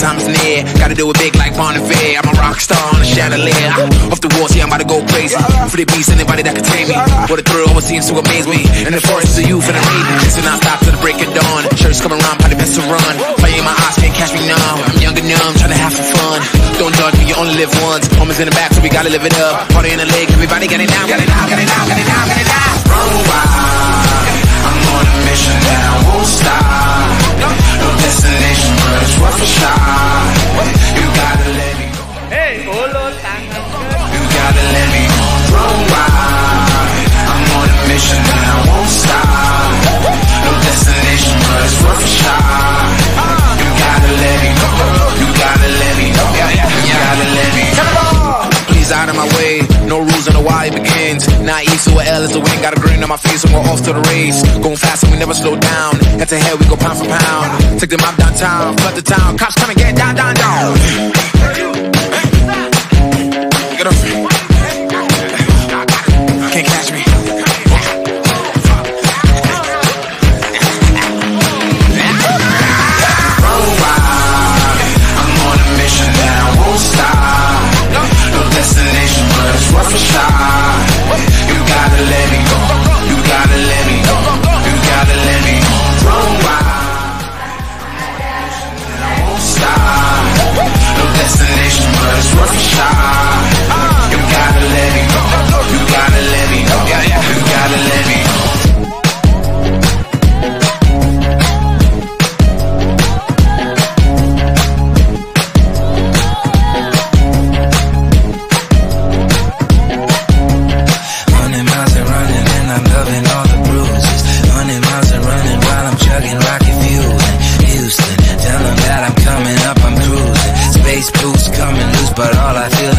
time is near. Gotta do it big like Bon Iver. I'm a rock star on a chandelier. Off the walls, yeah, I'm about to go crazy. For the beast, anybody that can tame me. What a thrill, what seems to amaze me. And the forest of youth and the raven. So now stop till the break of dawn. Shirts coming around, probably best to run. Fire in my eyes, can't catch me now. I'm young and numb, trying to have some fun. Don't judge me, you only live once. Homies in the back, so we gotta live it up. Party in the lake, everybody get it down, get it down, get it down, get it down, get it down. Run wild, I'm on a mission now, won't stop. No destination, but it's worth a shot. You gotta let me go. Hey, ulo, tangan. You gotta let me go. Run wild, I'm on a mission now, won't stop. No destination, but it's worth a shot. You gotta let me go. You gotta let me go. You gotta let me go. Please out of my way, no rules on the why it begins. Not east or L is the win. Got a grin on my face and we're off to the race. Going fast and we never slow down. Head to head we go pound for pound. Take the mob downtown, flood the town. Cops come and get down, down, down. Get up. Can't catch me. Run wild, I'm on a mission now, won't stop. No destination, but it's worth a shot. You gotta let me go. You gotta let me go. You gotta let me go. Run wild, I won't stop. No destination, but it's worth a shot. You gotta let me go. You gotta let me go. You gotta let me go. But all I feel